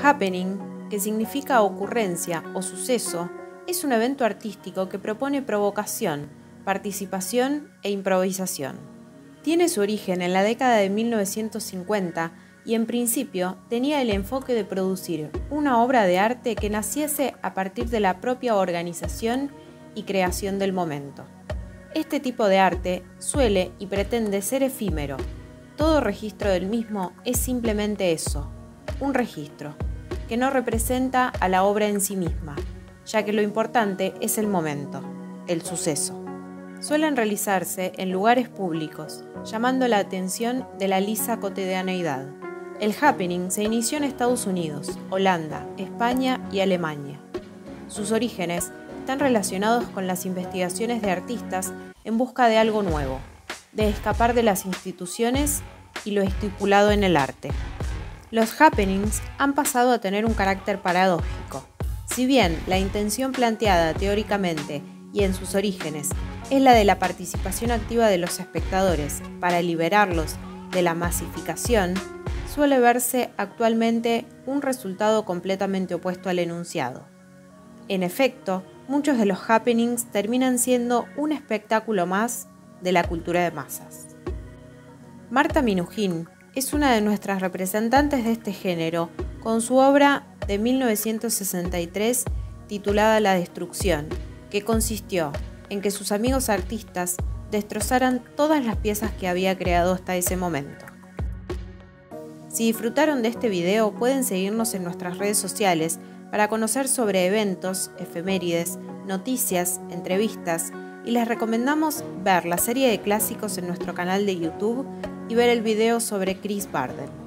Happening, que significa ocurrencia o suceso, es un evento artístico que propone provocación, participación e improvisación. Tiene su origen en la década de 1950 y en principio tenía el enfoque de producir una obra de arte que naciese a partir de la propia organización y creación del momento. Este tipo de arte suele y pretende ser efímero. Todo registro del mismo es simplemente eso, un registro, que no representa a la obra en sí misma, ya que lo importante es el momento, el suceso. Suelen realizarse en lugares públicos, llamando la atención de la lisa cotidianeidad. El happening se inició en Estados Unidos, Holanda, España y Alemania. Sus orígenes están relacionados con las investigaciones de artistas en busca de algo nuevo, de escapar de las instituciones y lo estipulado en el arte. Los happenings han pasado a tener un carácter paradójico. Si bien la intención planteada teóricamente y en sus orígenes es la de la participación activa de los espectadores para liberarlos de la masificación, suele verse actualmente un resultado completamente opuesto al enunciado. En efecto, muchos de los happenings terminan siendo un espectáculo más de la cultura de masas. Marta Minujín es una de nuestras representantes de este género, con su obra de 1963 titulada La Destrucción, que consistió en que sus amigos artistas destrozaran todas las piezas que había creado hasta ese momento. Si disfrutaron de este video, pueden seguirnos en nuestras redes sociales para conocer sobre eventos, efemérides, noticias, entrevistas, y les recomendamos ver la serie de clásicos en nuestro canal de YouTube y ver el video sobre Chris Bardell.